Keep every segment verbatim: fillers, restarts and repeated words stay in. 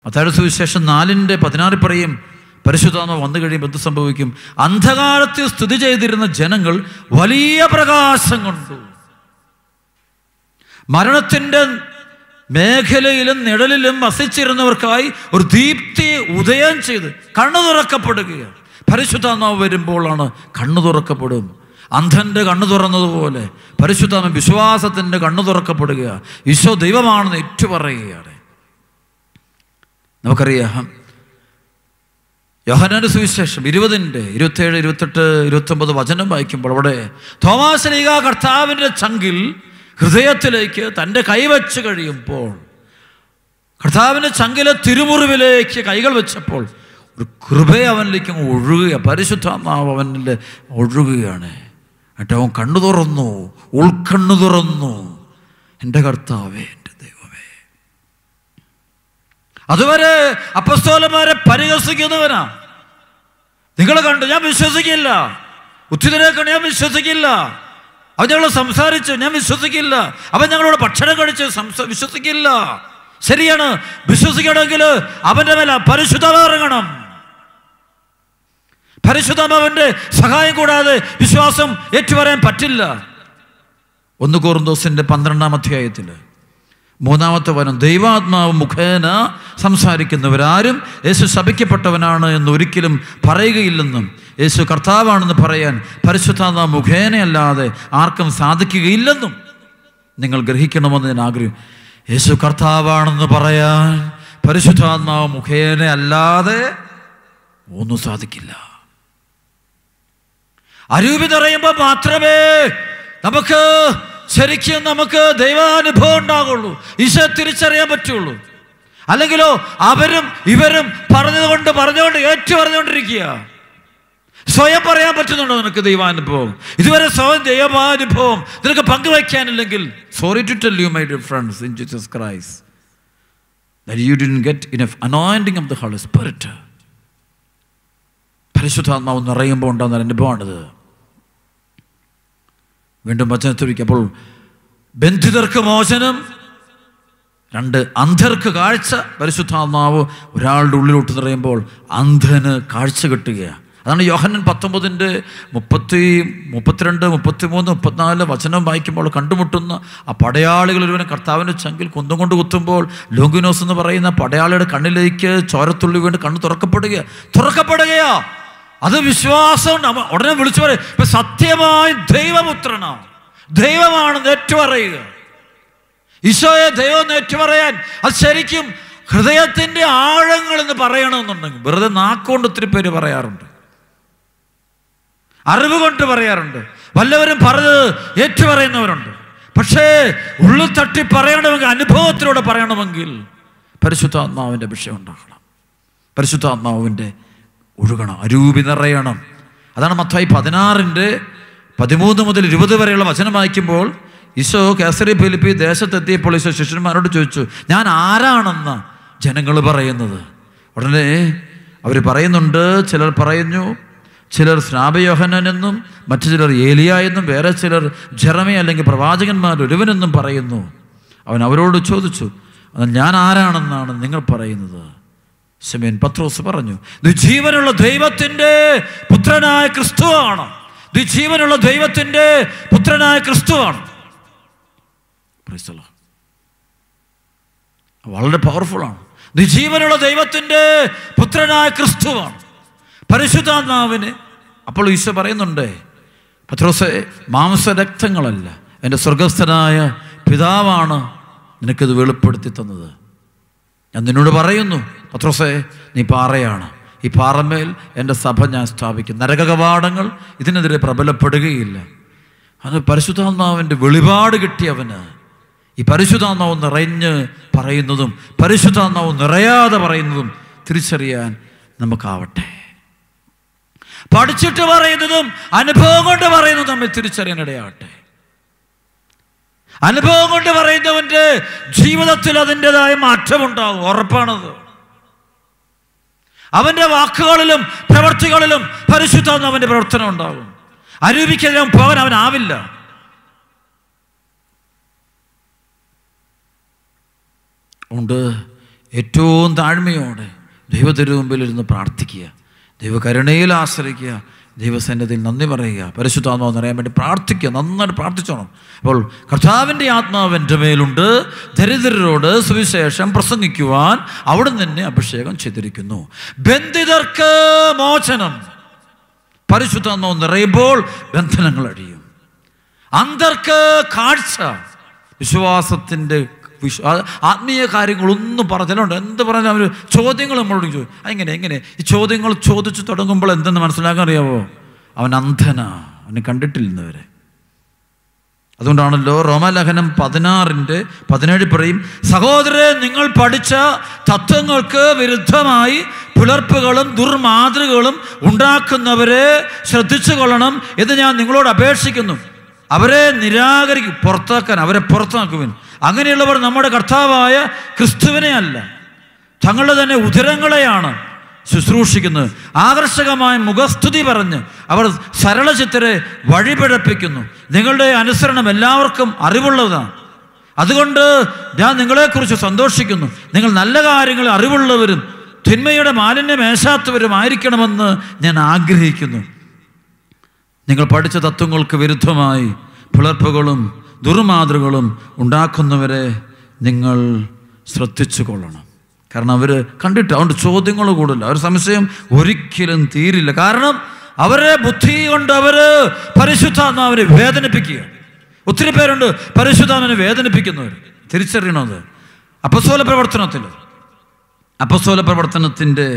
മത്തായിയുടെ സുവിശേഷം നാലിൻ്റെ പതിനാറിൽ പറയും, പരിശുദ്ധാത്മാവ് വന്നു കഴിയുമ്പോൾ എന്ത് സംഭവിക്കും? അന്ധകാരത്തിൽ സ്ഥിതി ചെയ്തിരുന്ന ജനങ്ങൾ വലിയ പ്രകാശം കൊണ്ടു. മരണത്തിൻ്റെ മേഖലയിലും നിഴലിലും വസിച്ചിരുന്നവർക്കായി ഒരു ദീപ്തി ഉദയം ചെയ്ത് കണ്ണു തുറക്കപ്പെടുകയാണ്. പരിശുദ്ധാത്മാവ് വരുമ്പോഴാണ് കണ്ണു തുറക്കപ്പെടും. അന്ധൻ്റെ കണ്ണു തുറന്നതുപോലെ പരിശുദ്ധാത്മ വിശ്വാസത്തിൻ്റെ കണ്ണു തുറക്കപ്പെടുകയാണ്. ഈശോ ദൈവമാണെന്ന് ഏറ്റുപറയുകയാണ്. നമുക്കറിയാം, യോഹന്നാന്റെ സുവിശേഷം ഇരുപതിൻ്റെ ഇരുപത്തേഴ് ഇരുപത്തെട്ട് ഇരുപത്തൊമ്പത് വചനം വായിക്കുമ്പോൾ അവിടെ തോമാ ശ്ലീഹ കർത്താവിൻ്റെ ചങ്കിൽ ഹൃദയത്തിലേക്ക് തൻ്റെ കൈവച്ച് കഴിയുമ്പോൾ, കർത്താവിൻ്റെ ചങ്കിലെ തിരുമുറിവിലേക്ക് കൈകൾ വെച്ചപ്പോൾ ഒരു കൃപ അവനിലേക്ക് ഒഴുകുക, പരിശുദ്ധാത്മാവ് അവനിൽ ഒഴുകുകയാണ്. എന്നിട്ട് അവൻ കണ്ണു തുറന്നു, ഉൾക്കണ്ണു തുറന്നു. എൻ്റെ കർത്താവേ, എൻ്റെ ദൈവമേ. അതുവരെ അപ്പസ്തോലന്മാരെ പരിഹസിക്കുന്നവനാ. നിങ്ങൾ കണ്ടു, ഞാൻ വിശ്വസിക്കില്ല. ഉത്തിതരെ കണ്ട് ഞാൻ വിശ്വസിക്കില്ല. അവൻ ഞങ്ങൾ സംസാരിച്ചു, ഞാൻ വിശ്വസിക്കില്ല. അവൻ ഞങ്ങളോട് ഭക്ഷണം കഴിച്ച് സംസാ വിശ്വസിക്കില്ല. ശരിയാണ്, വിശ്വസിക്കണമെങ്കിൽ അവൻ്റെ മേലെ പരിശുദ്ധാത്മാവ് ഇറങ്ങണം. പരിശുദ്ധാത്മാവിൻ്റെ സഹായം കൂടാതെ വിശ്വാസം ഏറ്റുപറയാൻ പറ്റില്ല. ഒന്ന് കൊറിന്തോസിൻ്റെ പന്ത്രണ്ടാം അധ്യായത്തിൽ മൂന്നാമത്തെ വചനം, ദൈവാത്മാവ് മുഖേന സംസാരിക്കുന്നവരാരും യേശു ശപിക്കപ്പെട്ടവനാണ് എന്ന് ഒരിക്കലും പറയുകയില്ലെന്നും യേശു കർത്താവാണെന്ന് പറയാൻ പരിശുദ്ധാത്മാവ് മുഖേനയല്ലാതെ ആർക്കും സാധിക്കുകയില്ലെന്നും നിങ്ങൾ ഗ്രഹിക്കണമെന്ന് ഞാൻ ആഗ്രഹിക്കും. യേശു കർത്താവാണെന്ന് പറയാൻ പരിശുദ്ധാത്മാവ് മുഖേന അല്ലാതെ ഒന്നും സാധിക്കില്ല. അരൂപി നിറയുമ്പോൾ മാത്രമേ നമുക്ക് ശരിക്കും നമുക്ക് ദൈവാനുഭവം ഉണ്ടാകുള്ളൂ, ഈശോ തിരിച്ചറിയാൻ പറ്റുള്ളൂ. അല്ലെങ്കിലോ അവരും ഇവരും പറഞ്ഞതുകൊണ്ട് പറഞ്ഞുകൊണ്ട് ഏറ്റു പറഞ്ഞുകൊണ്ടിരിക്കുക. സ്വയം പറയാൻ പറ്റുന്നുണ്ടോ നിനക്ക് ദൈവാനുഭവം? ഇതുവരെ സ്വയം ദൈവാനുഭവം നിനക്ക് പങ്കുവയ്ക്കാനില്ലെങ്കിൽ, sorry to tell you my dear friends in Jesus Christ, that you didn't get enough anointing of the Holy Spirit. പരിശുദ്ധാത്മാവ് നിറയുമ്പോൾ ഉണ്ടാകുന്ന അനുഭവമാണിത്. വീണ്ടും വചനത്തിലേക്ക്, അപ്പോൾ ബന്ധിതർക്ക് മോചനം, രണ്ട് അന്ധർക്ക് കാഴ്ച. പരിശുദ്ധാത്മാവ് ഒരാളുടെ ഉള്ളിലോട്ട് നിറയുമ്പോൾ അന്ധന് കാഴ്ച കിട്ടുകയാണ്. അതാണ് യോഹന്നാൻ പത്തൊമ്പതിൻ്റെ മുപ്പത്തി മുപ്പത്തിരണ്ട് മുപ്പത്തി മൂന്ന് മുപ്പത്തിനാല് വചനം വായിക്കുമ്പോൾ കണ്ടുമുട്ടുന്ന ആ പടയാളികൾ ഒരുവനെ കർത്താവിൻ്റെ ചങ്കിൽ കുന്തം കൊണ്ട് കുത്തുമ്പോൾ ലോങ്കിനോസ് എന്ന് പറയുന്ന പടയാളിയുടെ കണ്ണിലേക്ക് ചോരത്തുള്ളി വീണ് കണ്ണ് തുറക്കപ്പെടുക തുറക്കപ്പെടുകയാ അത് വിശ്വാസം. ഉടനെ വിളിച്ചു പറയും, ഇപ്പൊ സത്യമായി ദൈവപുത്രനാണ്, ദൈവമാണെന്ന് ഏറ്റുപറയുക. ഈശോയെ ദൈവം ഏറ്റുപറയാൻ അത് ശരിക്കും ഹൃദയത്തിൻ്റെ ആഴങ്ങൾ എന്ന് പറയണമെന്നുണ്ടെങ്കിൽ വെറുതെ നാക്കുകൊണ്ട് ഒത്തിരി പേര് പറയാറുണ്ട്, അറിവ് കൊണ്ട് പറയാറുണ്ട്, വല്ലവരും പറഞ്ഞത് ഏറ്റുപറയുന്നവരുണ്ട്. പക്ഷേ ഉള്ളിൽ തട്ടി പറയണമെങ്കിൽ, അനുഭവത്തിലൂടെ പറയണമെങ്കിൽ പരിശുദ്ധാത്മാവിൻ്റെ വിഷയം ഉണ്ടാകണം, പരിശുദ്ധാത്മാവിൻ്റെ ഒഴുകണം, അരൂപി നിറയണം. അതാണ് മത്തായി പതിനാറിൻ്റെ പതിമൂന്ന് മുതൽ ഇരുപത് വരെയുള്ള വചനം വായിക്കുമ്പോൾ ഈശോ കേസറി ഫിലിപ്പി ദേശത്തെത്തിയപ്പോൾ ഈശോ ശിഷ്യന്മാരോട് ചോദിച്ചു, ഞാൻ ആരാണെന്ന് ജനങ്ങൾ പറയുന്നത്? ഉടനെ അവർ പറയുന്നുണ്ട്, ചിലർ പറയുന്നു ചിലർ സ്നാപയോഹന്നാൻ എന്നും മറ്റു ചിലർ ഏലിയ എന്നും വേറെ ചിലർ ജെറമി അല്ലെങ്കിൽ പ്രവാചകന്മാർ ഒരുവനെന്നും പറയുന്നു. അവൻ അവരോട് ചോദിച്ചു, ഞാൻ ആരാണെന്നാണ് നിങ്ങൾ പറയുന്നത്? ശിമോൻ പത്രോസ് പറഞ്ഞു, നീ ജീവനുള്ള ദൈവത്തിൻ്റെ പുത്രനായ ക്രിസ്തുവാണ്, നീ ജീവനുള്ള ദൈവത്തിൻ്റെ പുത്രനായ ക്രിസ്തുവാണ്. വളരെ പവർഫുള്ളാണ്. നീ ജീവനുള്ള ദൈവത്തിൻ്റെ പുത്രനായ ക്രിസ്തുവാണ്, പരിശുദ്ധാത്മാവിന്. അപ്പോൾ ഈശോ പറയുന്നുണ്ട്, പത്രോസേ, മാംസരക്തങ്ങളല്ല, എൻ്റെ സ്വർഗസ്ഥനായ പിതാവാണ് നിനക്കിത് വെളിപ്പെടുത്തി തന്നത്. ഞാൻ നിന്നോട് പറയുന്നു പത്രോസേ, നീ പാറയാണ്, ഈ പാറമേൽ എൻ്റെ സഭ ഞാൻ സ്ഥാപിക്കും, നരകകവാടങ്ങൾ ഇതിനെതിരെ പ്രബലപ്പെടുകയില്ല. അത് പരിശുദ്ധാത്മാവിൻ്റെ വെളിപാട് കിട്ടിയവന് ഈ പരിശുദ്ധാത്മാവ് നിറഞ്ഞ് പറയുന്നതും പരിശുദ്ധാത്മാവ് നിറയാതെ പറയുന്നതും തിരിച്ചറിയാൻ നമുക്കാവട്ടെ. പഠിച്ചിട്ട് പറയുന്നതും അനുഭവം കൊണ്ട് പറയുന്നതും തമ്മിൽ തിരിച്ചറിയാൻ ഇടയാവട്ടെ. അനുഭവം കൊണ്ട് പറയുന്നവൻ്റെ ജീവിതത്തിൽ അതിൻ്റെതായ മാറ്റമുണ്ടാകും, ഉറപ്പാണത്. അവൻ്റെ വാക്കുകളിലും പ്രവർത്തികളിലും പരിശുദ്ധാത്മാവിൻ്റെ പ്രവർത്തനം ഉണ്ടാകും. അരൂപിക്കെതിരെ പോകാൻ അവനാവില്ല. ഉണ്ട് ഏറ്റവും താഴ്മയോടെ ദൈവത്തിരുമുമ്പിലിരുന്ന് പ്രാർത്ഥിക്കുക, ദൈവകരുണയിൽ ആശ്രയിക്കുക, ദൈവസന്നിധിയിൽ നന്ദി പറയുക, പരിശുദ്ധാത്മാവ് നിറയാൻ വേണ്ടി പ്രാർത്ഥിക്കുക, നന്നായിട്ട് പ്രാർത്ഥിച്ചോണം. അപ്പോൾ കർത്താവിൻ്റെ ആത്മാവ് എൻ്റെ മേലുണ്ട്, ദരിദ്രരോട് സുവിശേഷം പ്രസംഗിക്കുവാൻ അവിടെ നിന്ന് അഭിഷേകം ചെയ്തിരിക്കുന്നു. ബന്ധിതർക്ക് മോചനം. പരിശുദ്ധാത്മാവ് നിറയുമ്പോൾ ബന്ധനങ്ങൾ അഴിയും. അന്ധർക്ക് കാഴ്ച. വിശ്വാസത്തിൻ്റെ വിശ്വാ ആത്മീയ കാര്യങ്ങളൊന്നും പറഞ്ഞിട്ടുണ്ട്. എന്ത് പറഞ്ഞാൽ അവർ ചോദ്യങ്ങൾ നമ്മളോട് ചോദിക്കും. അതെങ്ങനെ എങ്ങനെ ഈ ചോദ്യങ്ങൾ ചോദിച്ചു തുടങ്ങുമ്പോൾ എന്തെന്ന് മനസ്സിലാക്കാൻ അറിയാവോ? അവൻ അന്ധനാ, അവനെ കണ്ടിട്ടില്ലെന്നവരെ. അതുകൊണ്ടാണല്ലോ റോമാലേഖനം പതിനാറിൻ്റെ പതിനേഴ് പറയും, സഹോദരരെ, നിങ്ങൾ പഠിച്ച തത്വങ്ങൾക്ക് വിരുദ്ധമായി പുലർപ്പുകളും ദുർമാതൃകകളും ഉണ്ടാക്കുന്നവരെ ശ്രദ്ധിച്ചു കൊള്ളണം എന്ന് ഞാൻ നിങ്ങളോട് അപേക്ഷിക്കുന്നു. അവരെ നിരാകരിക്കും, പുറത്താക്കാൻ അവരെ പുറത്താക്കുവിൻ. അങ്ങനെയുള്ളവർ നമ്മുടെ കർത്താവായ ക്രിസ്തുവിനെ അല്ല, തങ്ങളുടെ തന്നെ ഉദരങ്ങളെയാണ് ശുശ്രൂഷിക്കുന്നത്. ആകർഷകമായ മുഖസ്തുതി പറഞ്ഞ് അവർ സരളചിത്തരെ വഴിപിഴപ്പിക്കുന്നു. നിങ്ങളുടെ അനുസരണം എല്ലാവർക്കും അറിവുള്ളതാണ്. അതുകൊണ്ട് ഞാൻ നിങ്ങളെക്കുറിച്ച് സന്തോഷിക്കുന്നു. നിങ്ങൾ നല്ല കാര്യങ്ങൾ അറിവുള്ളവരും തിന്മയുടെ മാലിന്യമേശാത്തവരുമായിരിക്കണമെന്ന് ഞാൻ ആഗ്രഹിക്കുന്നു. നിങ്ങൾ പഠിച്ച തത്വങ്ങൾക്ക് വിരുദ്ധമായി പുലർപ്പുകളും ദുർമാതൃകളും ഉണ്ടാക്കുന്നവരെ നിങ്ങൾ ശ്രദ്ധിച്ചു കൊള്ളണം. കാരണം അവർ കണ്ടിട്ട് അതുകൊണ്ട് ചോദ്യങ്ങൾ കൂടില്ല, അവർ സംശയം ഒരിക്കലും തീരില്ല. കാരണം അവരെ ബുദ്ധി കൊണ്ട് അവർ പരിശുദ്ധാത്മാവിനെ വേദനിപ്പിക്കുക. ഒത്തിരി പേരുണ്ട് പരിശുദ്ധാത്മാവിനെ വേദനിപ്പിക്കുന്നവർ. തിരിച്ചറിയണത് അപ്പസ്തോല പ്രവർത്തനത്തിൽ അപ്പസ്തോല പ്രവർത്തനത്തിൻ്റെ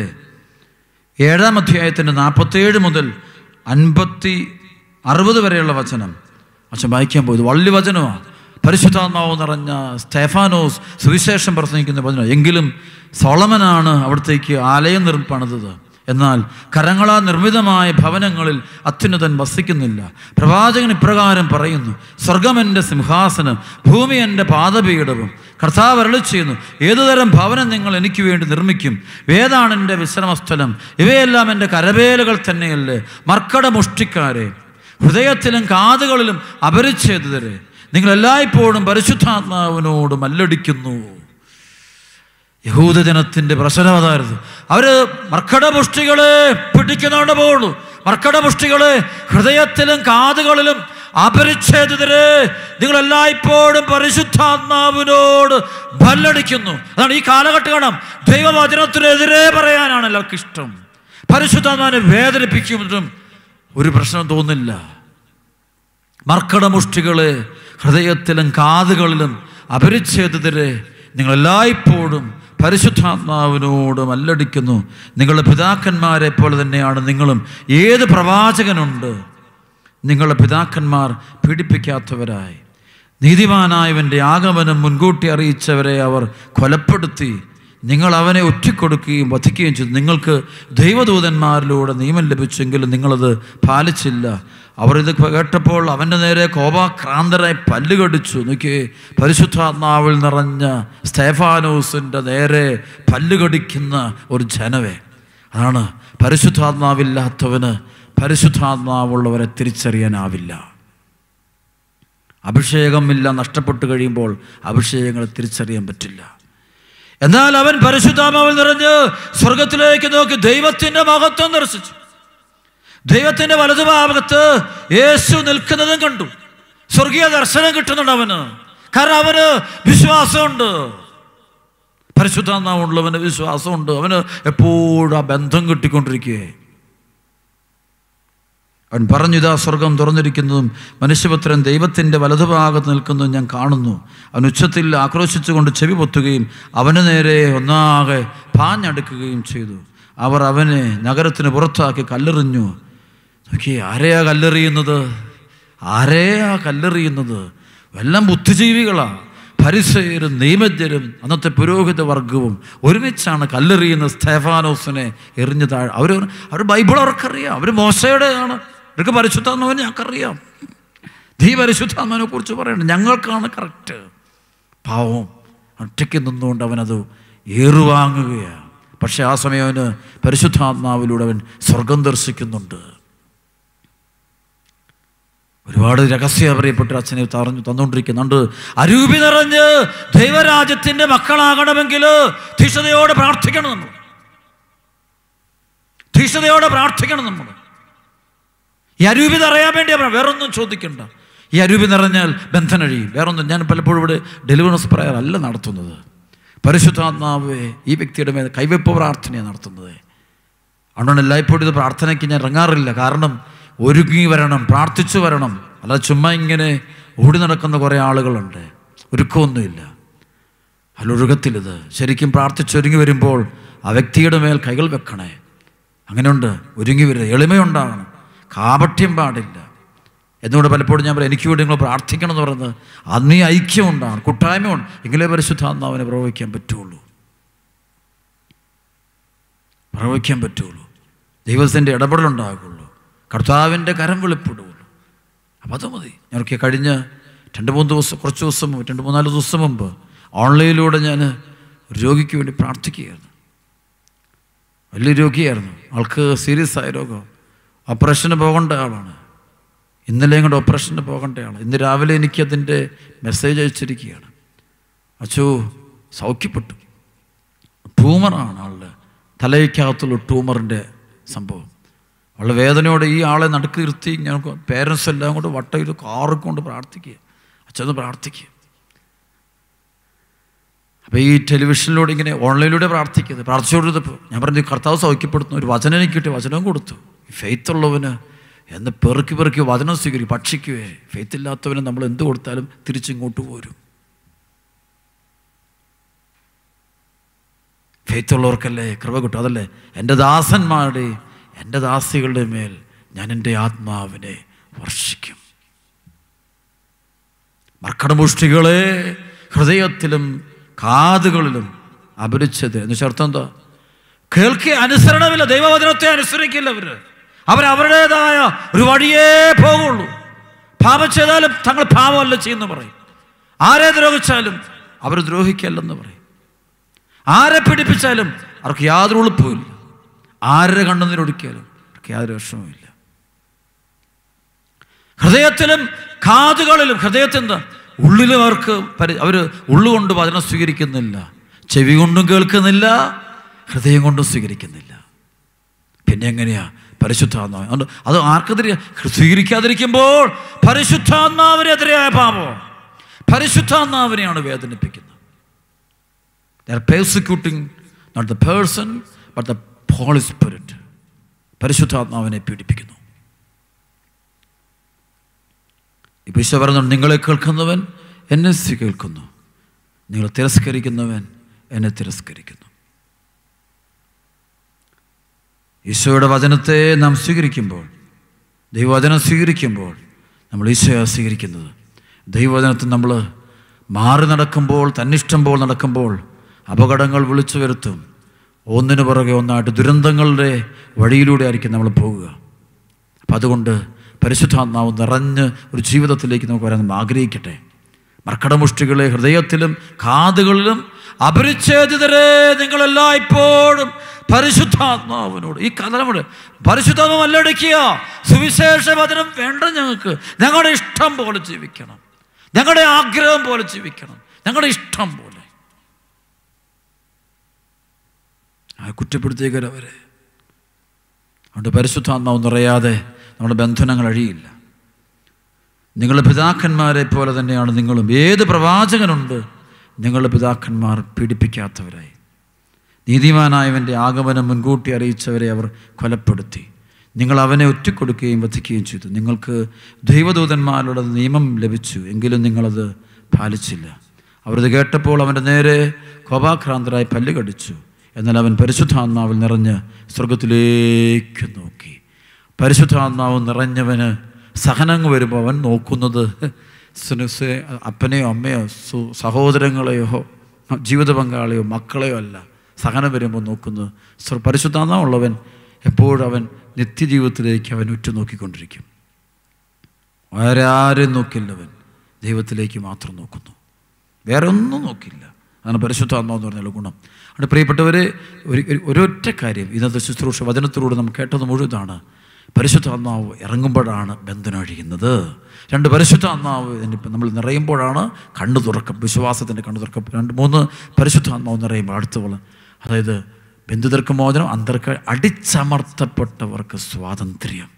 ഏഴാം അധ്യായത്തിൻ്റെ നാൽപ്പത്തേഴ് മുതൽ അൻപത്തി അറുപത് വരെയുള്ള വചനം അച്ഛൻ വായിക്കാൻ പോയത് വള്ളി വചനമാണ്. പരിശുദ്ധാത്മാവ് നിറഞ്ഞ സ്തെഫാനോസ് സുവിശേഷം പ്രസംഗിക്കുന്ന വചനം. എങ്കിലും സോളമനാണ് അവിടത്തേക്ക് ആലയം നിർ പണിതത്. എന്നാൽ കരങ്ങളാൽ നിർമ്മിതമായ ഭവനങ്ങളിൽ അത്യുന്നതൻ വസിക്കുന്നില്ല. പ്രവാചകൻ ഇപ്രകാരം പറയുന്നു, സ്വർഗം എൻ്റെ സിംഹാസനം, ഭൂമി എൻ്റെ പാദപീഠവും. കർത്താവ് അരുളി ചെയ്യുന്നു, ഏതുതരം ഭവനം നിങ്ങൾ എനിക്ക് വേണ്ടി നിർമ്മിക്കും? ഏതാണ് എൻ്റെ വിശ്രമസ്ഥലം? ഇവയെല്ലാം എൻ്റെ കരവേലകൾ തന്നെയല്ലേ? മർക്കട മുഷ്ടിക്കാരെ, ഹൃദയത്തിലും കാതുകളിലും അപരിച്ഛേദിതരെ, നിങ്ങൾ എല്ലായ്പ്പോഴും പരിശുദ്ധാത്മാവിനോട് മല്ലടിക്കുന്നു. യഹൂദജനത്തിൻ്റെ പ്രശ്നമതായിരുന്നു. അവര് മർക്കടപുഷ്ടികളെ പിടിക്കുന്നവരുടെ പോകുള്ളൂ. മർക്കടപുഷ്ടികളെ, ഹൃദയത്തിലും കാതുകളിലും അപരിച്ഛേദിതരെ, നിങ്ങൾ എല്ലായ്പ്പോഴും പരിശുദ്ധാത്മാവിനോട് മല്ലടിക്കുന്നു. അതാണ് ഈ കാലഘട്ടം. ദൈവവചനത്തിനെതിരെ പറയാനാണ് എല്ലാവർക്കും ഇഷ്ടം. പരിശുദ്ധാത്മാവിനെ വേദനിപ്പിക്കുമ്പോഴും ഒരു പ്രശ്നം തോന്നില്ല. മർക്കടമുഷ്ടികളെ, ഹൃദയത്തിലും കാതുകളിലും അപരിച്ഛേദിതരെ, നിങ്ങൾ എല്ലായ്പ്പോഴും പരിശുദ്ധാത്മാവിനോട് മല്ലടിക്കുന്നു. നിങ്ങളുടെ പിതാക്കന്മാരെ പോലെ തന്നെയാണ് നിങ്ങളും. ഏത് പ്രവാചകനുണ്ട് നിങ്ങളുടെ പിതാക്കന്മാർ പീഡിപ്പിക്കാത്തവരായി? നീതിമാനായവൻ്റെ ആഗമനം മുൻകൂട്ടി അറിയിച്ചവരെ അവർ കൊലപ്പെടുത്തി. നിങ്ങൾ അവനെ ഒറ്റിക്കൊടുക്കുകയും വധിക്കുകയും ചെയ്തു. നിങ്ങൾക്ക് ദൈവദൂതന്മാരിലൂടെ നിയമം ലഭിച്ചെങ്കിലും നിങ്ങളത് പാലിച്ചില്ല. അവർ ഇത് കേട്ടപ്പോൾ അവൻ്റെ നേരെ കോപാക്രാന്തരായി പല്ലുകടിച്ചു. നോക്കി, പരിശുദ്ധാത്മാവിൽ നിറഞ്ഞ സ്തെഫാനോസിൻ്റെ നേരെ പല്ലുകടിക്കുന്ന ഒരു ജനവേ. അതാണ് പരിശുദ്ധാത്മാവില്ലാത്തവന് പരിശുദ്ധാത്മാവുള്ളവരെ തിരിച്ചറിയാനാവില്ല. അഭിഷേകമില്ല, നഷ്ടപ്പെട്ടു കഴിയുമ്പോൾ അഭിഷേകങ്ങളെ തിരിച്ചറിയാൻ പറ്റില്ല. എന്നാൽ അവൻ പരിശുദ്ധാത്മാവിൽ നിറഞ്ഞ് സ്വർഗത്തിലേക്ക് നോക്കി ദൈവത്തിൻ്റെ മഹത്വം ദർശിച്ചു. ദൈവത്തിൻ്റെ വലതുഭാഗത്ത് യേശു നിൽക്കുന്നതും കണ്ടു. സ്വർഗീയ ദർശനം കിട്ടുന്നുണ്ട് അവന്. കാരണം അവന് വിശ്വാസമുണ്ട്. പരിശുദ്ധാത്മാവുള്ളവന് വിശ്വാസമുണ്ട്. അവന് എപ്പോഴും ആ ബന്ധം കിട്ടിക്കൊണ്ടിരിക്കുകയെ. അവൻ പറഞ്ഞു, ഇതാ സ്വർഗം തുറന്നിരിക്കുന്നതും മനുഷ്യപുത്രൻ ദൈവത്തിൻ്റെ വലതുഭാഗത്ത് നിൽക്കുന്നതും ഞാൻ കാണുന്നു. അവൻ ഉച്ചത്തിൽ ആക്രോശിച്ചുകൊണ്ട് ചെവി പൊത്തുകയും അവന് നേരെ ഒന്നാകെ പാഞ്ഞടുക്കുകയും ചെയ്തു. അവർ അവനെ നഗരത്തിന് പുറത്താക്കി കല്ലെറിഞ്ഞു. നോക്കി, ആരെയാ കല്ലെറിയുന്നത്? ആരെയാ കല്ലെറിയുന്നത്? എല്ലാം ബുദ്ധിജീവികളാണ്. ഫരിസയരും നിയമജ്ഞരും അന്നത്തെ പുരോഹിത വർഗവും ഒരുമിച്ചാണ് കല്ലെറിയുന്ന സ്തെഫാനോസിനെ എറിഞ്ഞു താഴെ. അവർ അവർ ബൈബിൾ അവർക്കറിയാം. അവർ മോശയുടെയാണ്. അവർക്ക് പരിശുദ്ധാത്മാവിനെ ഞങ്ങൾക്കറിയാം. ഈ പരിശുദ്ധാത്മാവിനെ കുറിച്ച് പറയണം, ഞങ്ങൾക്കാണ് കറക്റ്റ്. പാവം ഒറ്റയ്ക്ക് നിന്നുകൊണ്ട് അവനത് ഏറുവാങ്ങുകയാണ്. പക്ഷെ ആ സമയം അവന് പരിശുദ്ധാത്മാവിലൂടെ അവൻ സ്വർഗം ദർശിക്കുന്നുണ്ട്. ഒരുപാട് രഹസ്യ പ്രിയപ്പെട്ട അച്ഛനെ തറഞ്ഞു തന്നുകൊണ്ടിരിക്കുന്നുണ്ട്. അരൂപി നിറഞ്ഞ് ദൈവരാജ്യത്തിൻ്റെ മക്കളാകണമെങ്കിൽ തീഷ്ണതയോടെ പ്രാർത്ഥിക്കണം. നമ്മൾ തീഷ്ണതയോടെ പ്രാർത്ഥിക്കണം. നമ്മൾ ഈ അരൂപി നിറയാൻ വേണ്ടിയാണ്, വേറൊന്നും ചോദിക്കണ്ട. ഈ അരൂപി നിറഞ്ഞാൽ ബന്ധനഴിയും. വേറൊന്നും ഞാൻ പലപ്പോഴും ഇവിടെ ഡെലിവറൻസ് പ്രയർ അല്ല നടത്തുന്നത്. പരിശുദ്ധാത്മാവേ ഈ വ്യക്തിയുടെ മേൽ കൈവെപ്പ് പ്രാർത്ഥനയാണ് നടത്തുന്നത്. അതുകൊണ്ട് എല്ലായ്പ്പോഴും ഇത് പ്രാർത്ഥനയ്ക്ക് ഞാൻ ഇറങ്ങാറില്ല. കാരണം ഒരുങ്ങി വരണം, പ്രാർത്ഥിച്ചു വരണം. അല്ലാതെ ചുമ്മാ ഇങ്ങനെ ഓടി നടക്കുന്ന കുറേ ആളുകളുണ്ട്, ഒരുക്കമൊന്നുമില്ല. അതിലൊഴുകത്തിലിത് ശരിക്കും പ്രാർത്ഥിച്ചൊരുങ്ങി വരുമ്പോൾ ആ വ്യക്തിയുടെ മേൽ കൈകൾ വെക്കണേ. അങ്ങനെയുണ്ട്, ഒരുങ്ങി വരിക, എളിമയുണ്ടാകണം, കാപട്യം പാടില്ല. എന്നുകൊണ്ട് പലപ്പോഴും ഞാൻ പറയാം, എനിക്ക് വേണ്ടി നിങ്ങൾ പ്രാർത്ഥിക്കണം എന്ന് പറയുന്നത് ആത്മീയ ഐക്യം ഉണ്ടാകണം, കൂട്ടായ്മ ഉണ്ട്. എങ്കിലേ പരിശുദ്ധാത്മാവിനെ പ്രവഹിക്കാൻ പറ്റുള്ളൂ, പ്രവഹിക്കാൻ പറ്റുള്ളൂ. ദൈവത്തിൻ്റെ ഇടപെടലുണ്ടാകുള്ളൂ, കർത്താവിൻ്റെ കരം വെളിപ്പെടുള്ളൂ. അപ്പം അത് മതി. ഞാനൊക്കെ കഴിഞ്ഞ രണ്ട് മൂന്ന് ദിവസം കുറച്ച് ദിവസം മുമ്പ് രണ്ട് മൂന്നാല് ദിവസം മുമ്പ് ഓൺലൈനിലൂടെ ഞാൻ ഒരു രോഗിക്ക് വേണ്ടി പ്രാർത്ഥിക്കുകയായിരുന്നു. വലിയ രോഗിയായിരുന്നു, ആൾക്ക് സീരിയസ് ആയ രോഗം, ഓപ്പറേഷന് പോകേണ്ട ആളാണ്. ഇന്നലെയും കൂടെ ഓപ്പറേഷന് പോകേണ്ട ആൾ. ഇന്ന് രാവിലെ എനിക്കതിൻ്റെ മെസ്സേജ് അയച്ചിരിക്കുകയാണ്. അച്ചോ സൗഖ്യപ്പെട്ടു. ട്യൂമറാണ് ആളുടെ തലയ്ക്കകത്തുള്ള ട്യൂമറിൻ്റെ സംഭവം. വളരെ വേദനയോടെ ഈ ആളെ നടുക്ക് നിർത്തി ഞങ്ങൾക്ക് പേരൻസ് എല്ലാം കൊണ്ട് വട്ടം ഇത് കാറൊക്കെ കൊണ്ട് പ്രാർത്ഥിക്കുക, അച്ഛന്ന് പ്രാർത്ഥിക്കുക. അപ്പോൾ ഈ ടെലിവിഷനിലൂടെ ഇങ്ങനെ ഓൺലൈനിലൂടെ പ്രാർത്ഥിക്കുന്നത് പ്രാർത്ഥിച്ചുകൊണ്ടിരുന്നപ്പോൾ ഞാൻ പറഞ്ഞു, കർത്താവ് സൗഖ്യപ്പെടുത്തുന്ന ഒരു വചനം എനിക്ക് കിട്ടി, വചനം കൊടുത്തു. ഈ ഫെയ്ത്ത് ഉള്ളവന് എന്ന് പെറുക്കി പെറുക്കി വചനം സ്വീകരിക്കും, ഭക്ഷിക്കുവേ. ഫെയ്ത്ത് ഇല്ലാത്തവന് നമ്മൾ എന്ത് കൊടുത്താലും തിരിച്ചിങ്ങോട്ട് പോരും. ഫെയ്ത്ത് ഉള്ളവർക്കല്ലേ കൃപ കിട്ടും. അതല്ലേ എൻ്റെ ദാസന്മാരുടെ എൻ്റെ ദാസികളുടെ മേൽ ഞാൻ എൻ്റെ ആത്മാവിനെ വർഷിക്കും. മർക്കടമുഷ്ടികളെ ഹൃദയത്തിലും കാതുകളിലും അപരിച്ചത് എന്ന് ചേർത്ത് എന്താ? കേൾക്കുക, അനുസരണമില്ല, ദൈവവചനത്തെ അനുസരിക്കില്ല. അവർ അവരവരുടേതായ ഒരു വഴിയേ പോകുള്ളൂ. പാപം ചെയ്താലും തങ്ങൾ പാപമല്ല ചെയ്യുന്നു പറയും. ആരെ ദ്രോഹിച്ചാലും അവർ ദ്രോഹിക്കല്ലെന്ന് പറയും. ആരെ പീഡിപ്പിച്ചാലും അവർക്ക് യാതൊരു എളുപ്പമില്ല. ആരുടെ കണ്ണുനീരൊടുക്കിയാലും അവർക്ക് യാതൊരു വിഷമവുമില്ല. ഹൃദയത്തിലും കാതുകളിലും, ഹൃദയത്തിൽ എന്താ ഉള്ളിലും അവർക്ക് പരി അവർ ഉള്ളുകൊണ്ട് വചനം സ്വീകരിക്കുന്നില്ല, ചെവി കൊണ്ടും കേൾക്കുന്നില്ല, ഹൃദയം കൊണ്ടും സ്വീകരിക്കുന്നില്ല. പിന്നെ എങ്ങനെയാ പരിശുദ്ധാത്മാവ്? അത് ആർക്കെതിരെ സ്വീകരിക്കാതിരിക്കുമ്പോൾ പരിശുദ്ധാത്മാവിനെതിരെയായ പാപം, പരിശുദ്ധാത്മാവിനെയാണ് വേദനിപ്പിക്കുന്നത്. They are persecuting not the person but the Holy Spirit. പരിശുദ്ധാത്മാവിനെ പീഡിപ്പിക്കുന്നു. ഇപ്പോൾ ഈശോ പറഞ്ഞു, നിങ്ങളെ കേൾക്കുന്നവൻ എന്നെ കേൾക്കുന്നു, നിങ്ങൾ തിരസ്കരിക്കുന്നവൻ എന്നെ തിരസ്കരിക്കുന്നു. ഈശോയുടെ വചനത്തെ നാം സ്വീകരിക്കുമ്പോൾ, ദൈവവചനം സ്വീകരിക്കുമ്പോൾ നമ്മൾ ഈശോയെ സ്വീകരിക്കുന്നത്. ദൈവവചനത്തിൽ നമ്മൾ മാറി നടക്കുമ്പോൾ, തന്നിഷ്ടം പോലെ നടക്കുമ്പോൾ അപകടങ്ങൾ വിളിച്ചു വരുത്തും. ഒന്നിനു പുറകെ ഒന്നായിട്ട് ദുരന്തങ്ങളുടെ വഴിയിലൂടെ ആയിരിക്കും നമ്മൾ പോകുക. അപ്പം അതുകൊണ്ട് പരിശുദ്ധാത്മാവ് നിറഞ്ഞ് ഒരു ജീവിതത്തിലേക്ക് നമുക്ക് വരാൻ നമ്മൾ ആഗ്രഹിക്കട്ടെ. മർക്കടമുഷ്ടികളെ ഹൃദയത്തിലും കാതുകളിലും അപരിച്ഛേദിതരെ നിങ്ങളെല്ലാം ഇപ്പോഴും പരിശുദ്ധാത്മാവിനോട് ഈ കഥനോട് പരിശുദ്ധാത്മാവ് മല്ലടിക്കുക. സുവിശേഷ വചനം വേണ്ട ഞങ്ങൾക്ക്, ഞങ്ങളുടെ ഇഷ്ടം പോലെ ജീവിക്കണം, ഞങ്ങളുടെ ആഗ്രഹം പോലെ ജീവിക്കണം, ഞങ്ങളുടെ ഇഷ്ടം പോലെ. ആ കുറ്റപ്പെടുത്തിയവരെ അതുകൊണ്ട് പരിശുദ്ധാത്മാവ് നിറയാതെ നമ്മുടെ ബന്ധനങ്ങൾ അഴിയില്ല. നിങ്ങളുടെ പിതാക്കന്മാരെ പോലെ തന്നെയാണ് നിങ്ങളും. ഏത് പ്രവാചകനുണ്ട് നിങ്ങളുടെ പിതാക്കന്മാർ പീഡിപ്പിക്കാത്തവരായി? നീതിമാനായവൻ്റെ ആഗമനം മുൻകൂട്ടി അറിയിച്ചവരെ അവർ കൊലപ്പെടുത്തി. നിങ്ങൾ അവനെ ഒറ്റിക്കൊടുക്കുകയും വധിക്കുകയും ചെയ്തു. നിങ്ങൾക്ക് ദൈവദൂതന്മാരുടെ നിയമം ലഭിച്ചു, എങ്കിലും നിങ്ങളത് പാലിച്ചില്ല. അവരത് കേട്ടപ്പോൾ അവൻ്റെ നേരെ കോപാക്രാന്തരായി പല്ല് കടിച്ചു. എന്നാൽ അവൻ പരിശുദ്ധാത്മാവിൽ നിറഞ്ഞ് സ്വർഗത്തിലേക്ക് നോക്കി. പരിശുദ്ധാത്മാവ് നിറഞ്ഞവന് സഹനങ്ങൾ വരുമ്പോൾ അവൻ നോക്കുന്നത് അപ്പനെയോ അമ്മയോ സഹോദരങ്ങളെയോ ജീവിത പങ്കാളിയോ മക്കളെയോ അല്ല. സഹനം വരുമ്പോൾ നോക്കുന്നത് പരിശുദ്ധാത്മാവുള്ളവൻ എപ്പോഴും അവൻ നിത്യജീവിതത്തിലേക്ക് അവൻ ഉറ്റുനോക്കിക്കൊണ്ടിരിക്കും. വേറെ ആരും നോക്കില്ലവൻ, ദൈവത്തിലേക്ക് മാത്രം നോക്കുന്നു, വേറെ ഒന്നും നോക്കില്ല. അതാണ് പരിശുദ്ധാത്മാവെന്ന് പറഞ്ഞാൽ ഗുണം. അതുകൊണ്ട് പ്രിയപ്പെട്ടവരെ, ഒരു ഒരൊറ്റ കാര്യം ഇന്നത്തെ ശുശ്രൂഷ വചനത്തിലൂടെ നമുക്ക് കേട്ടത് മുഴുവനാണ്. പരിശുദ്ധാത്മാവ് ഇറങ്ങുമ്പോഴാണ് ബന്ധനം അഴിയുന്നത്. രണ്ട്, പരിശുദ്ധാത്മാവ് ഇപ്പം നമ്മൾ നിറയുമ്പോഴാണ് കണ്ണു തുറക്കം, വിശ്വാസത്തിൻ്റെ കണ്ണു തുറക്കം. രണ്ട് മൂന്ന്, പരിശുദ്ധാത്മാവ് നിറയുമ്പോൾ അടുത്തുള്ള, അതായത് ബന്ധുതർക്ക് മോചനം, അന്തർക്ക് അടിച്ചമർത്തപ്പെട്ടവർക്ക് സ്വാതന്ത്ര്യം.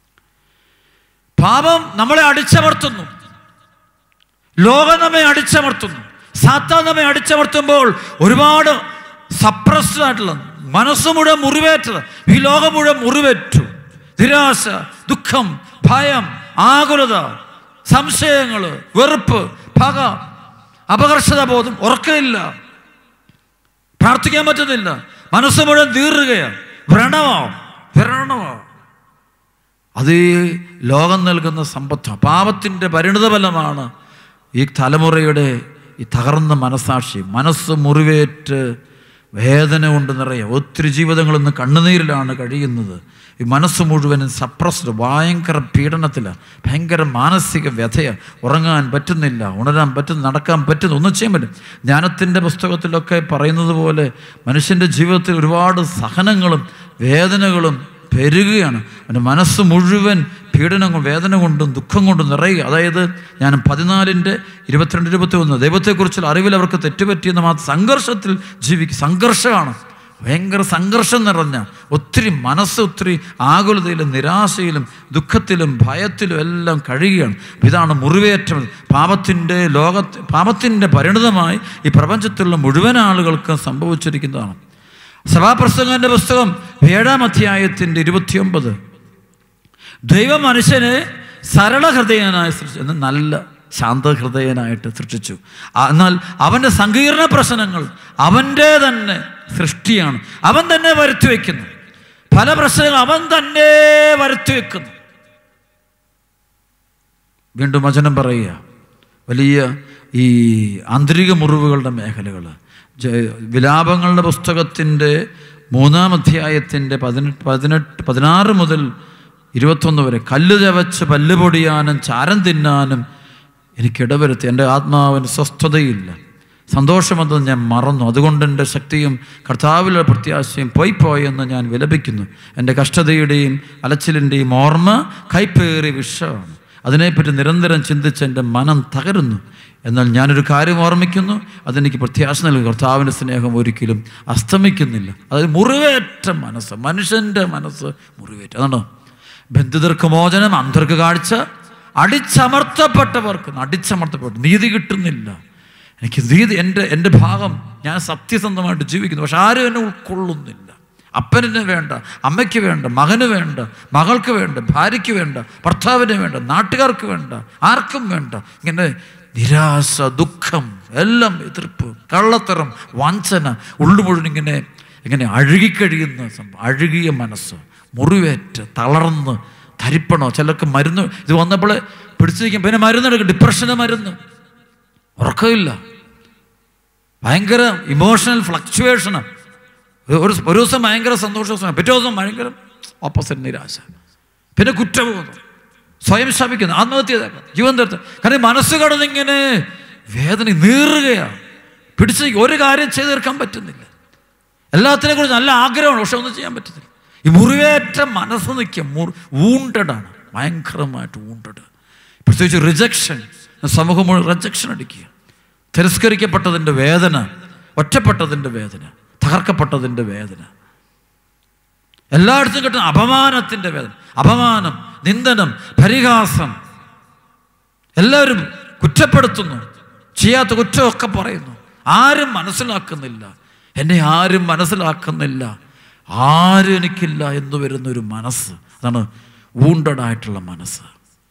പാപം നമ്മളെ അടിച്ചമർത്തുന്നു, ലോകം നമ്മെ അടിച്ചമർത്തുന്നു, സാത്താൻ നമ്മെ അടിച്ചമർത്തുമ്പോൾ ഒരുപാട് സപ്രസ്ഡ് ആയിട്ടുള്ള മനസ്സ് മുഴുവൻ മുറിവേറ്റത്, ഈ ലോകം മുഴുവൻ മുറിവേറ്റു. നിരാശ, ദുഃഖം, ഭയം, ആകുലത, സംശയങ്ങൾ, വെറുപ്പ്, പക, അപകർഷതാബോധം, ഉറക്കമില്ല, പ്രാർത്ഥിക്കാൻ പറ്റുന്നില്ല, മനസ്സ് മുഴുവൻ തീറുകയാണ്, വ്രണമോ വ്രണമോ അത് ലോകം നൽകുന്ന സമ്പത്താണ്. പാപത്തിൻ്റെ പരിണിതഫലമാണ് ഈ തലമുറയുടെ ഈ തകർന്ന മനസ്സാക്ഷി. മനസ്സ് മുറിവേറ്റ് വേദന കൊണ്ട് നിറയുക. ഒത്തിരി ജീവിതങ്ങൾ ഇന്ന് കണ്ണുനീരിലാണ് കഴിയുന്നത്. ഈ മനസ്സ് മുഴുവനും സപ്രസ്ഡ്, ഭയങ്കര പീഡനത്തിലാണ്, ഭയങ്കര മാനസിക വ്യഥയാണ്. ഉറങ്ങാൻ പറ്റുന്നില്ല, ഉണരാൻ പറ്റുന്ന, നടക്കാൻ പറ്റുന്ന, ഒന്നും ചെയ്യാൻ പറ്റും. ജ്ഞാനത്തിൻ്റെ പുസ്തകത്തിലൊക്കെ പറയുന്നത് പോലെ മനുഷ്യൻ്റെ ജീവിതത്തിൽ ഒരുപാട് സഹനങ്ങളും വേദനകളും പെരുകയാണ്. അവൻ്റെ മനസ്സ് മുഴുവൻ പീഡനം, വേദന കൊണ്ടും ദുഃഖം കൊണ്ടും നിറയുക. അതായത് ഞാൻ പതിനാലിൻ്റെ ഇരുപത്തിരണ്ട് ഇരുപത്തി ഒന്ന്, ദൈവത്തെക്കുറിച്ചുള്ള അറിവിൽ അവർക്ക് തെറ്റുപറ്റിയെന്ന് മാത്രം സംഘർഷത്തിൽ ജീവിക്കും. സംഘർഷമാണ്, ഭയങ്കര സംഘർഷം നിറഞ്ഞ ഒത്തിരി മനസ്സ് ഒത്തിരി ആകുലതയിലും നിരാശയിലും ദുഃഖത്തിലും ഭയത്തിലും എല്ലാം കഴിയുകയാണ്. ഇതാണ് മുറിവേറ്റം. പാപത്തിൻ്റെ ലോകത്ത് പാപത്തിൻ്റെ പരിണിതമായി ഈ പ്രപഞ്ചത്തിലുള്ള മുഴുവൻ ആളുകൾക്ക് സംഭവിച്ചിരിക്കുന്നതാണ്. സഭാപ്രസംഗൻ്റെ പുസ്തകം ഏഴാം അധ്യായത്തിൻ്റെ ഇരുപത്തിയൊമ്പത്, ദൈവം മനുഷ്യനെ സരളഹൃദയനായി സൃഷ്ടിച്ചു, എന്ന് നല്ല ശാന്തഹൃദയനായിട്ട് സൃഷ്ടിച്ചു. എന്നാൽ അവൻ്റെ സങ്കീർണ പ്രശ്നങ്ങൾ അവൻ്റെ തന്നെ സൃഷ്ടിയാണ്. അവൻ തന്നെ വരുത്തി വയ്ക്കുന്നു. പല പ്രശ്നങ്ങൾ അവൻ തന്നെ വരുത്തി വയ്ക്കുന്നു. വീണ്ടും വചനം പറയുക, വലിയ ഈ ആന്തരിക മുറിവുകളുടെ മേഖലകൾ. വിലാപങ്ങളുടെ പുസ്തകത്തിൻ്റെ മൂന്നാം അധ്യായത്തിൻ്റെ പതിനെട്ട് പതിനെട്ട് പതിനാറ് മുതൽ ഇരുപത്തൊന്ന് വരെ, കല്ല് ചവച്ച് പല്ല് പൊടിയാനും ചാരം തിന്നാനും എനിക്കിടവരുത്തി, എൻ്റെ ആത്മാവിന് സ്വസ്ഥതയില്ല, സന്തോഷമെന്ന് ഞാൻ മറന്നു, അതുകൊണ്ട് എൻ്റെ ശക്തിയും കർത്താവിലുള്ള പ്രത്യാശയും പോയി പോയെന്ന് ഞാൻ വിലപിക്കുന്നു. എൻ്റെ കഷ്ടതയുടെയും അലച്ചിലിൻ്റെയും ഓർമ്മ കൈപ്പേറിയ വിഷമാണ്. അതിനെപ്പറ്റി നിരന്തരം ചിന്തിച്ച് എൻ്റെ മനം തകരുന്നു. എന്നാൽ ഞാനൊരു കാര്യം ഓർമ്മിക്കുന്നു, അതെനിക്ക് പ്രത്യാശ നൽകും, കർത്താവിൻ്റെ സ്നേഹം ഒരിക്കലും അസ്തമിക്കുന്നില്ല. അതായത് മുറിവേറ്റ മനസ്സ്, മനുഷ്യൻ്റെ മനസ്സ് മുറിവേറ്റ. അതാണോ ബന്ധിതർക്ക് മോചനം, അന്ധർക്ക് കാഴ്ച, അടിച്ചമർത്തപ്പെട്ടവർക്ക് അടിച്ചമർത്തപ്പെട്ടു, നീതി കിട്ടുന്നില്ല. എനിക്ക് നീതി, എൻ്റെ എൻ്റെ ഭാഗം, ഞാൻ സത്യസന്ധമായിട്ട് ജീവിക്കുന്നു, പക്ഷെ ആരും എന്നെ ഉൾക്കൊള്ളുന്നില്ല. അപ്പനെ വേണ്ട, അമ്മയ്ക്ക് വേണ്ട, മകന് വേണ്ട, മകൾക്ക് വേണ്ട, ഭാര്യയ്ക്ക് വേണ്ട, ഭർത്താവിന് വേണ്ട, നാട്ടുകാർക്ക് വേണ്ട, ആർക്കും വേണ്ട. ഇങ്ങനെ നിരാശ, ദുഃഖം, എല്ലാം എതിർപ്പ്, കള്ളത്തരം, വഞ്ചന, ഉള്ളു മുഴുവൻ ഇങ്ങനെ ഇങ്ങനെ അഴുകിക്കഴിയുന്ന സംഭവം. അഴുകിയ മനസ്സ്, മുറിവേറ്റ് തളർന്ന് ധരിപ്പണോ. ചിലർക്ക് മരുന്ന് ഇത് വന്നപ്പോൾ പിടിച്ചു നിൽക്കും, പിന്നെ മരുന്നെടുക്കും, ഡിപ്രഷന് മരുന്ന്, ഉറക്കമില്ല, ഭയങ്കര ഇമോഷണൽ ഫ്ലക്ച്വേഷനാണ്. ഒരു ഒരു ദിവസം ഭയങ്കര സന്തോഷമാണ്, പിറ്റേ ദിവസം ഭയങ്കര ഓപ്പോസിറ്റ് നിരാശ, പിന്നെ കുറ്റബോധം, സ്വയം ശപിക്കുന്നു, ആത്മഹത്യ ചെയ്തേക്കാം, ജീവൻ തീർത്ത്. കാരണം മനസ്സ് കടന്നിങ്ങനെ വേദന നീറുകയാണ്, പിടിച്ച് ഒരു കാര്യം ചെയ്ത് തീർക്കാൻ പറ്റുന്നില്ല. എല്ലാത്തിനെ കുറിച്ച് നല്ല ആഗ്രഹമാണ്, പക്ഷെ ഒന്നും ചെയ്യാൻ പറ്റുന്നില്ല. ഈ മുറിവേറ്റ മനസ്സ് നിൽക്കുക, മുറി വൂണ്ടഡാണ്, ഭയങ്കരമായിട്ട് വൂണ്ടഡ്. പ്രത്യേകിച്ച് റിജക്ഷൻ, സമൂഹം മുഴുവൻ റിജക്ഷൻ അടിക്കുക, തിരസ്കരിക്കപ്പെട്ടതിൻ്റെ വേദന, ഒറ്റപ്പെട്ടതിൻ്റെ വേദന, തകർക്കപ്പെട്ടതിൻ്റെ വേദന, എല്ലായിടത്തും കിട്ടുന്ന അപമാനത്തിൻ്റെ വേദന, അപമാനം, നിന്ദനം, പരിഹാസം, എല്ലാവരും കുറ്റപ്പെടുത്തുന്നു, ചെയ്യാത്ത കുറ്റമൊക്കെ പറയുന്നു, ആരും മനസ്സിലാക്കുന്നില്ല, എന്നെ ആരും മനസ്സിലാക്കുന്നില്ല, ആരും എനിക്കില്ല എന്ന് വരുന്നൊരു മനസ്സ്. അതാണ് വൂണ്ടഡായിട്ടുള്ള മനസ്സ്.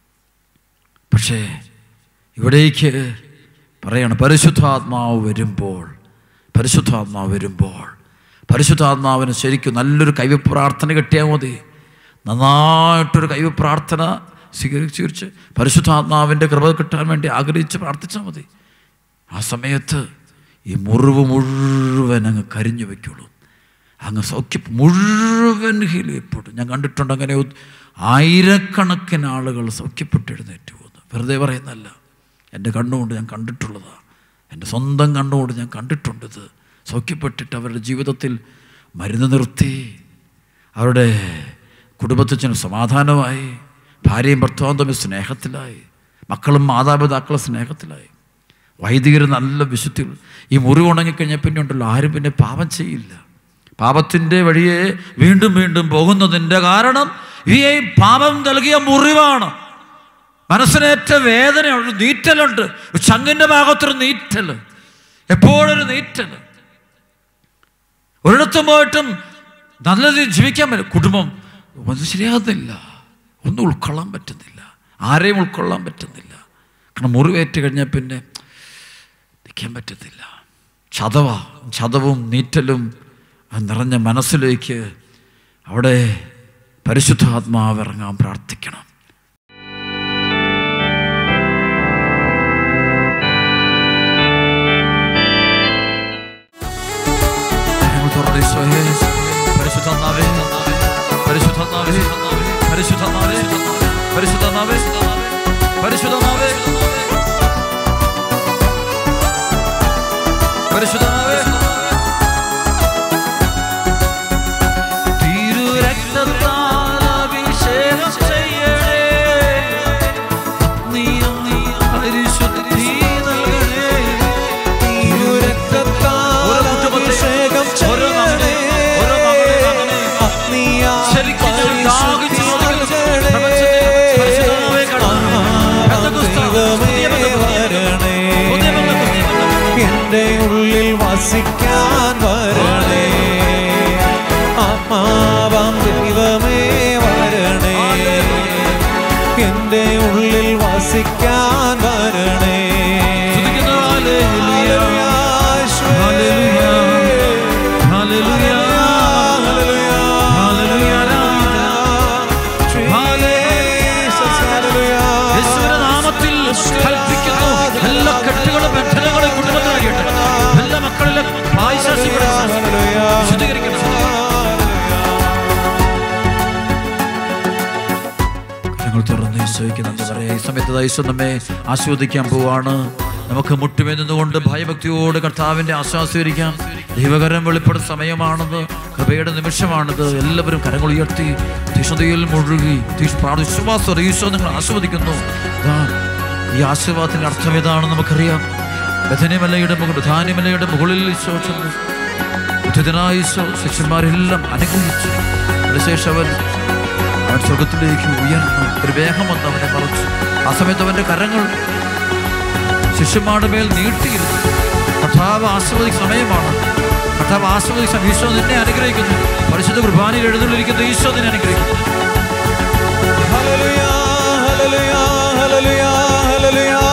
പക്ഷേ ഇവിടേക്ക് പറയാണ്, പരിശുദ്ധാത്മാവ് വരുമ്പോൾ പരിശുദ്ധാത്മാവ് വരുമ്പോൾ പരിശുദ്ധാത്മാവിന് ശരിക്കും നല്ലൊരു കൈവ പ്രാർത്ഥന കിട്ടിയാൽ മതി. നന്നായിട്ടൊരു കൈവ പ്രാർത്ഥന സ്വീകരിച്ച് പരിശുദ്ധാത്മാവിൻ്റെ കൃപ കിട്ടാൻ വേണ്ടി ആഗ്രഹിച്ച് പ്രാർത്ഥിച്ചാൽ മതി. ആ സമയത്ത് ഈ മുറിവ് മുഴുവൻ അങ്ങ് കരിഞ്ഞു വയ്ക്കുള്ളൂ, അങ്ങ് സൗഖ്യം മുഴുവൻ ഹീലിയപ്പെടും. ഞാൻ കണ്ടിട്ടുണ്ട് അങ്ങനെ ആയിരക്കണക്കിന് ആളുകൾ സൗഖ്യപ്പെട്ട് എഴുന്നേറ്റ് പോകുന്നു. വെറുതെ പറയുന്നല്ല, എൻ്റെ കണ്ണുകൊണ്ട് ഞാൻ കണ്ടിട്ടുള്ളതാണ്, എൻ്റെ സ്വന്തം കണ്ണുകൊണ്ട് ഞാൻ കണ്ടിട്ടുണ്ട്. ഇത് സൗഖ്യപ്പെട്ടിട്ട് അവരുടെ ജീവിതത്തിൽ മരുന്ന് നിർത്തി, അവരുടെ കുടുംബത്തിൽ സമാധാനമായി, ഭാര്യയും ഭർത്താവും തമ്മിൽ സ്നേഹത്തിലായി, മക്കളും മാതാപിതാക്കളും സ്നേഹത്തിലായി, വൈദികർ നല്ല വിശുദ്ധികൾ. ഈ മുറിവ് ഉണങ്ങിക്കഴിഞ്ഞാൽ പിന്നെ ഉണ്ടല്ലോ ആരും പിന്നെ പാപം ചെയ്യില്ല. പാപത്തിൻ്റെ വഴിയെ വീണ്ടും വീണ്ടും പോകുന്നതിൻ്റെ കാരണം ഈ പാപം നൽകിയ മുറിവാണ്. മനസ്സിനേറ്റ വേദനയുണ്ട്, നീറ്റലുണ്ട്, ചങ്കിൻ്റെ ഭാഗത്തൊരു നീറ്റൽ, എപ്പോഴൊരു നീറ്റൽ. ഒരിടത്തും പോയിട്ടും നല്ല രീതിയിൽ ജീവിക്കാൻ പറ്റും. കുടുംബം ഒന്നും ശരിയാകുന്നില്ല, ഒന്നും ഉൾക്കൊള്ളാൻ പറ്റുന്നില്ല, ആരെയും ഉൾക്കൊള്ളാൻ പറ്റുന്നില്ല. കാരണം മുറിവേറ്റ് കഴിഞ്ഞാൽ പിന്നെ നിൽക്കാൻ പറ്റത്തില്ല. ചതവ ചതവും നീറ്റലും നിറഞ്ഞ മനസ്സിലേക്ക് അവിടെ പരിശുദ്ധാത്മാവ് ഇറങ്ങാൻ പ്രാർത്ഥിക്കണം. പരിശുദ്ധാത്മാവേ, പരിശുദ്ധാത്മാവേ, പരിശുദ്ധാത്മാവേ, പരിശുദ്ധാത്മാവേ, പരിശുദ്ധാത്മാവേ, പരിശുദ്ധാത്മാവേ, തിരുരക്തത്താൽ അഭിഷേകം ചെയ്യണേ, നീ പരിശുദ്ധി നൽകണേ, തിരുരക്തത്താൽ അഭിഷേകം ചെയ്യണേ, എന്റെ ഉള്ളിൽ വസിക്കാൻ വരണേ, ആത്മാവാം ദൈവമേ വരണേ, എന്റെ ഉള്ളിൽ വസിക്കാൻ വരണേ. എല്ലാ കെട്ടുകളും ബന്ധനങ്ങളും കുടുംബത്തിലാകട്ടെ, എല്ലാ മക്കളിലെ ശുദ്ധീകരിക്കണം. കരങ്ങൾ തുറന്ന് ഈശോയ്ക്ക് നന്ദി പറയാം. ഈ സമയത്ത് ഈശോ നമ്മെ ആസ്വദിക്കാൻ പോവാണ്. നമുക്ക് മുട്ടുമേ നിന്നുകൊണ്ട് ഭയഭക്തിയോട് കർത്താവിൻ്റെ ആശ്വാസീകരിക്കാം. ദൈവകരം വെളിപ്പെടുന്ന സമയമാണത്, കൃപയുടെ നിമിഷമാണത്. എല്ലാവരും കരങ്ങൾ ഉയർത്തി തീഷ്ണതയിൽ മുഴുകി വിശ്വാസം ഈശോ നിങ്ങൾ ആസ്വദിക്കുന്നു. ഈ ആശീർവാദത്തിൻ്റെ അർത്ഥം ഏതാണെന്ന് നമുക്കറിയാം. ബഥനിമലയുടെ മുകളിൽ ബഥാനിമലയുടെ മുകളിൽ ഈശോ ചെന്നു ഉദ്ധിതനായ ഈശോ ശിഷ്യന്മാരെല്ലാം അനുഗ്രഹിച്ചു. അതിനുശേഷം അവൻ അവൻ സ്വർഗത്തിലേക്ക് ഉയർന്നു. ഒരു വേഗം വന്ന് അവനെ മറച്ചു. ആ സമയത്ത് അവൻ്റെ കരങ്ങൾ ശിഷ്യന്മാരുടെ മേൽ നീട്ടിയിരുന്നു. കർത്താവ് ആശീർവദിക്കുന്ന സമയമാണ്. കർത്താവ് ആശീർവദിക്കുന്ന ഈശോ നിന്നെ അനുഗ്രഹിക്കുന്നു. പരിശുദ്ധ കുർബാനയിൽ എഴുന്നള്ളിരിക്കുന്ന ഈശോ നിന്നെ അനുഗ്രഹിക്കുന്നു. ഹല്ലേലൂയ, ഹല്ലേലൂയ, ഹല്ലേലൂയ, ഹല്ലേലൂയ.